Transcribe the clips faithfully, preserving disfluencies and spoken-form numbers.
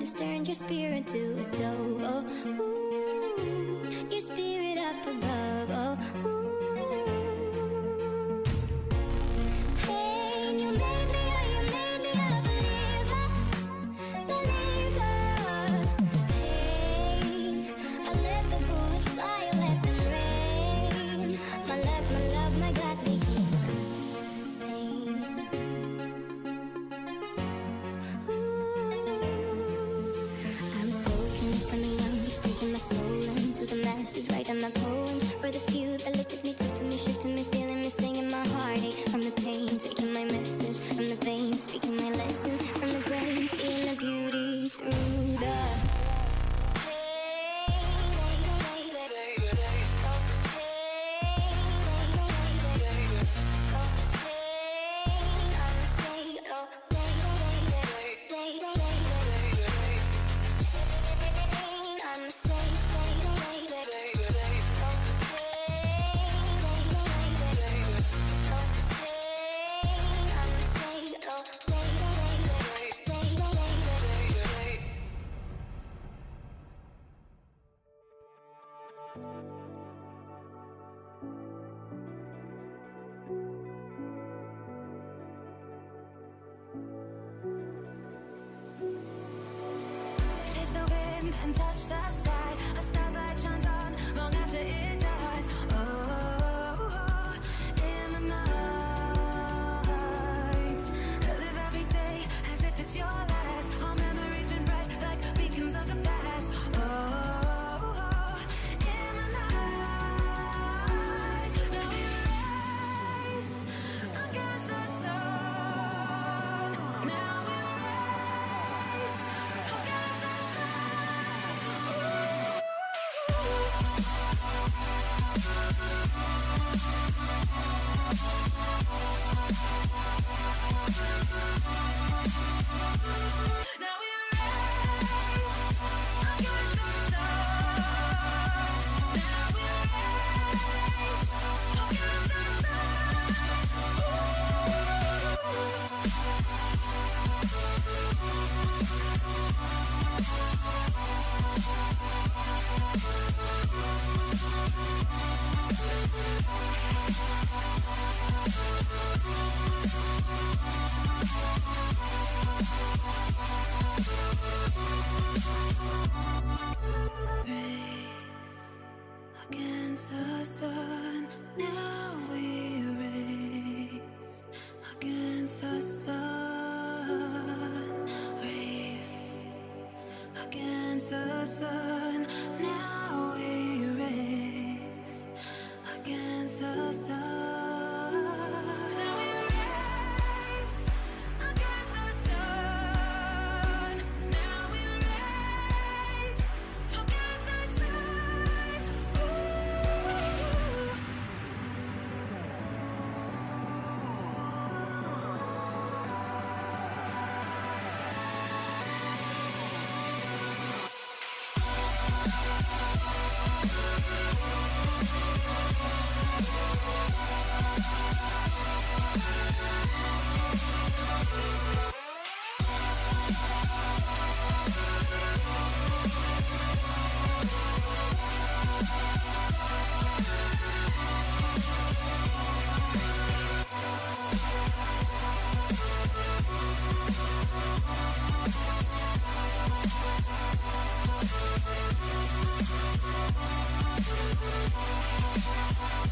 has turned your spirit to a dove. Oh, ooh, your spirit up above. Oh, ooh. Hey, you made me, oh, you made me a believer, believer. Hey, I let the bullets fly, I let them rain. My love, my love, my God, they keep pain. My soul into the masses, writing my poems for the few that looked at me, took to me, shook to me, feeling me, singing my heartache from the pain, taking my message from the veins, speaking my lesson from the brain, seeing the beauty through the and touch the sky. A star's light shines on long after it dies. Oh, in the night, I live every day as if it's your last. Our memories been bright like beacons of the past. Oh, in the night, now we race against the sun. Now we race against the now we race against the sun. Now we race against the race against the sun. Now we race against the sun. Race against the sun. Now we race against the sun. Now we race against the sun. Now we race against the sun. Ooh.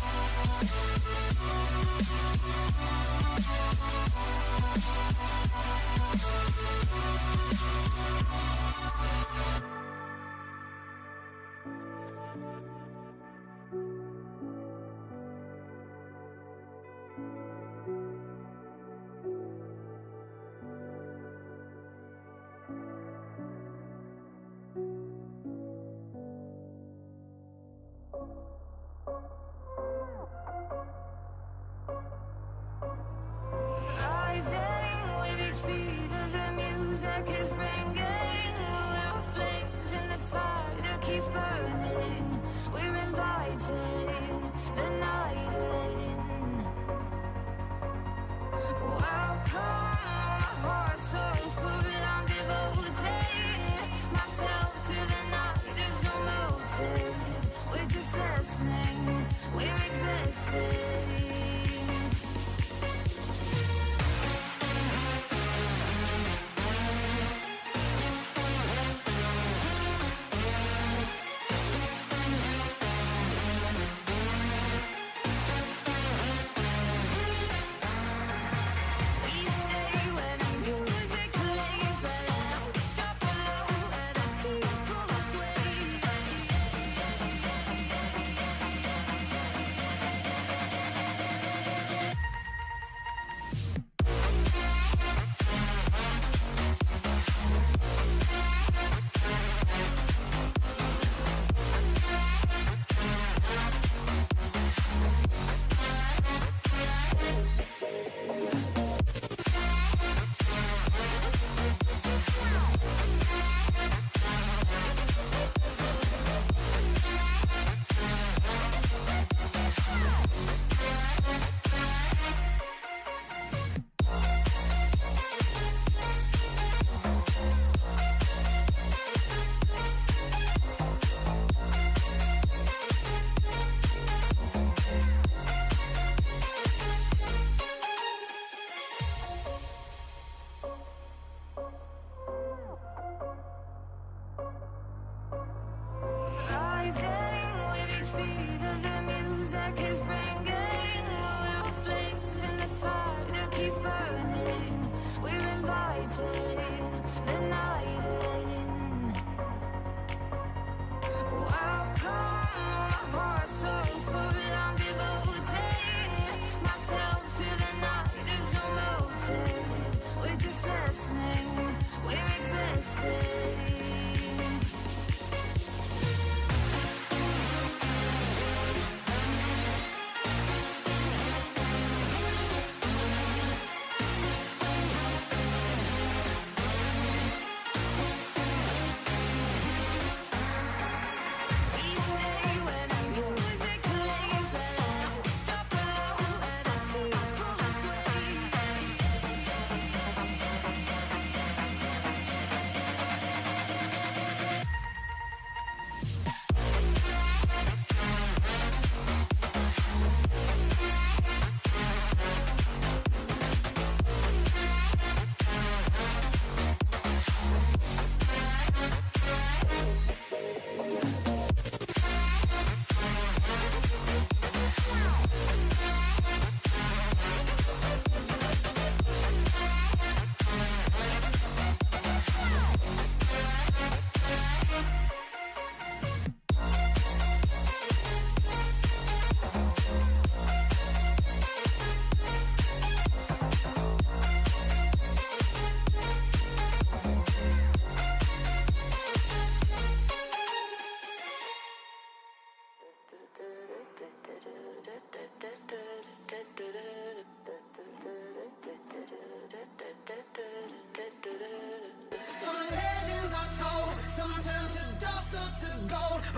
We'll be right back.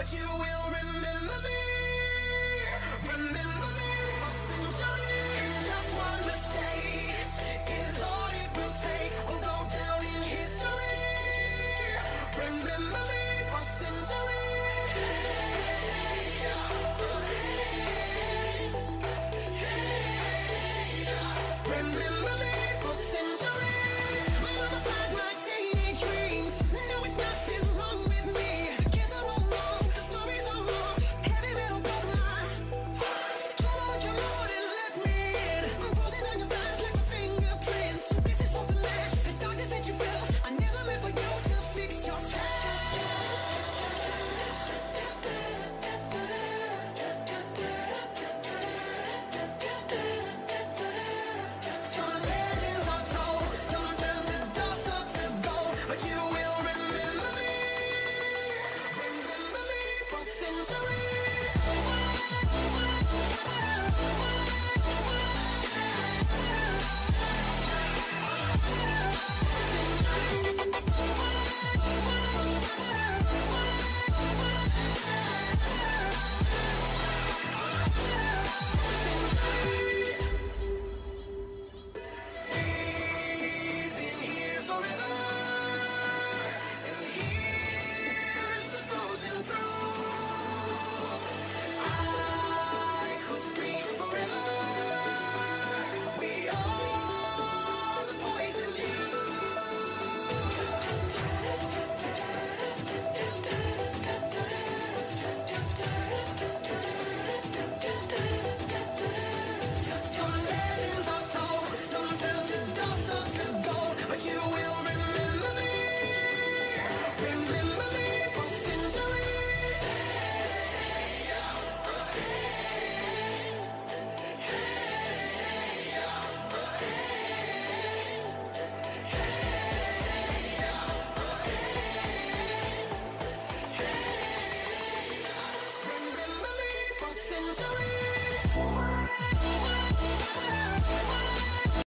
but you will remember me. Remember me for centuries. Just one mistake is all it will take. We'll go down in history. Remember me for centuries. Remember me for centuries. Mama fed my teenage dreams. No, it's nothing wrong with me. The kids are all wrong, the stories are wrong. Heavy metal broke my heart. Come on, come on and let me in. Bruises on your thighs like the fingerprints. This is for the match, the darkness that you felt. I never meant for you to fix yourself. Some legends are told, some turn to dust or to gold, but you will remember me. Remember me for centuries.